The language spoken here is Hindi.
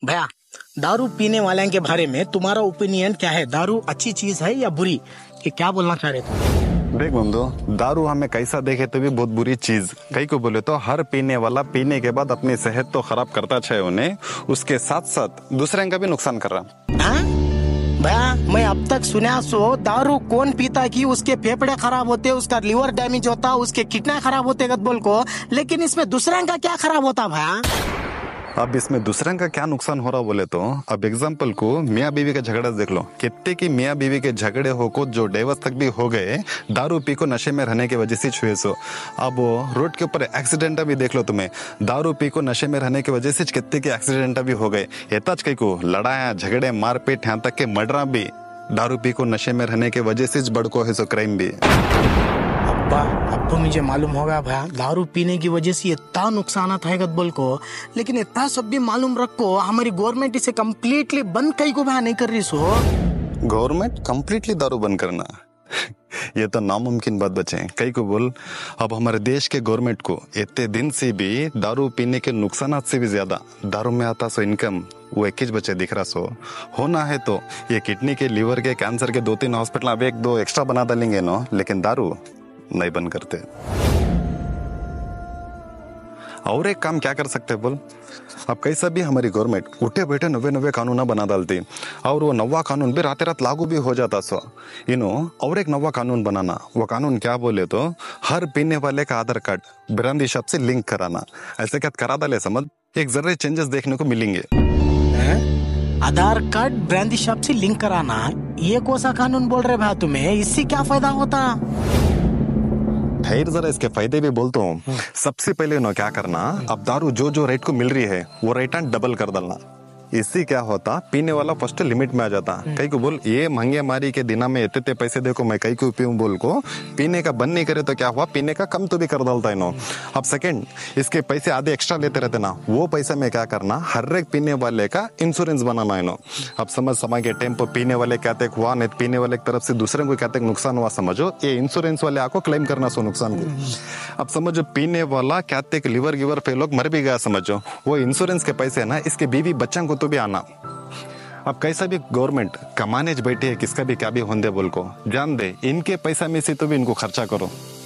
भैया, दारू पीने वाले के बारे में तुम्हारा ओपिनियन क्या है? दारू अच्छी चीज है या बुरी? ये क्या बोलना चाह रहे थे? देख बंधु, दारू हमें कैसा देखे तो भी बहुत बुरी चीज। कई को बोले तो हर पीने वाला पीने के बाद अपनी सेहत तो खराब करता है उन्हें, उसके साथ साथ दूसरे का भी नुकसान कर रहा। हाँ? भैया, मैं अब तक सुना सो दारू कौन पीता कि उसके फेफड़े खराब होते, उसका लिवर डैमेज होता, उसके किडनी खराब होते बोल को, लेकिन इसमें दूसरे का क्या खराब होता भैया? अब इसमें दूसरे का क्या नुकसान हो रहा बोले तो अब एग्जाम्पल को मियाँ बीवी का झगड़ा देख लो। कितने की मियाँ बीवी के झगड़े हो को जो डिवोर्स तक भी हो गए दारू पी को नशे में रहने की वजह से छुए सो। अब रोड के ऊपर एक्सीडेंट भी देख लो तुम्हें, दारू पी को नशे में रहने की वजह से कितने के एक्सीडेंट भी हो गए। एताज कई को लड़ाया झगड़े मारपीट यहाँ तक के मर्डर भी दारू पी को नशे में रहने की वजह से बड़को है सो क्राइम भी। अब तो मुझे मालूम होगा भैया, दारू पीने की वजह से इतना नुकसान है बोल को, लेकिन इतना सब भी मालूम रखो हमारी गवर्नमेंट इसे कम्प्लीटली बंद कई को भैया नहीं कर रही सो। गवर्नमेंट कम्प्लीटली दारू बंद करना ये तो नामुमकिन बात बचे। कई को बोल अब हमारे देश के गवर्नमेंट को इतने दिन से भी दारू पीने के नुकसान से भी ज्यादा दारू में आता सो इनकम वो 21 बच्चे दिख रहा सो। होना है तो ये किडनी के लिवर के कैंसर के 2-3 हॉस्पिटल अब 1-2 एक्स्ट्रा बना डालेंगे नो, लेकिन दारू नहीं बंद करते। और एक काम क्या कर सकते बोल, अब कैसा भी हमारी गवर्नमेंट उठे बैठे नवे कानून बना डालती और वो नवा कानून भी रात रात लागू भी हो जाता सो और एक नवा कानून बनाना। वो कानून क्या बोले तो हर पीने वाले का आधार कार्ड ब्रांदी शॉप से लिंक कराना। ऐसे क्या करा डाले समझ, एक जरूरी चेंजेस देखने को मिलेंगे। आधार कार्ड ब्रांदी शॉप से लिंक कराना, ये कौन सा कानून बोल रहे भाई तुम्हें? इससे क्या फायदा होता? ठहर जरा, इसके फायदे भी बोलता हूँ। सबसे पहले ना क्या करना, अब दारू जो रेट को मिल रही है वो रेट डबल कर डालना। इससे क्या होता, पीने वाला फर्स्ट लिमिट में आ जाता। कई को बोल ये महंगे मारी के दिना में इतने पैसे देखो मैं कई को पीऊं बोल को पीने का बंद नहीं करे तो क्या हुआ, पीने का कम तो भी कर डालता है नो। अब सेकंड, इसके पैसे आधे एक्स्ट्रा लेते रहते ना, वो पैसा में क्या करना, हर एक पीने वाले का इंश्योरेंस बनाना है नो। अब समझ समय के टाइम पर पीने वाले क्या तक हुआ नहीं, पीने वाले की तरफ से दूसरे को क्या तक नुकसान हुआ समझो, ये इंश्योरेंस वाले आपको क्लेम करना सो नुकसान को। अब समझो पीने वाला क्या तक लिवर गिवर पे लोग मर भी गया समझो, वो इंश्योरेंस के पैसे है ना इसके बीवी बच्चों को तो भी आना। अब कैसा भी गवर्नमेंट कमाने बैठी है, किसका भी क्या भी होंदे बोल को ध्यान दे, इनके पैसा में से तो भी इनको खर्चा करो।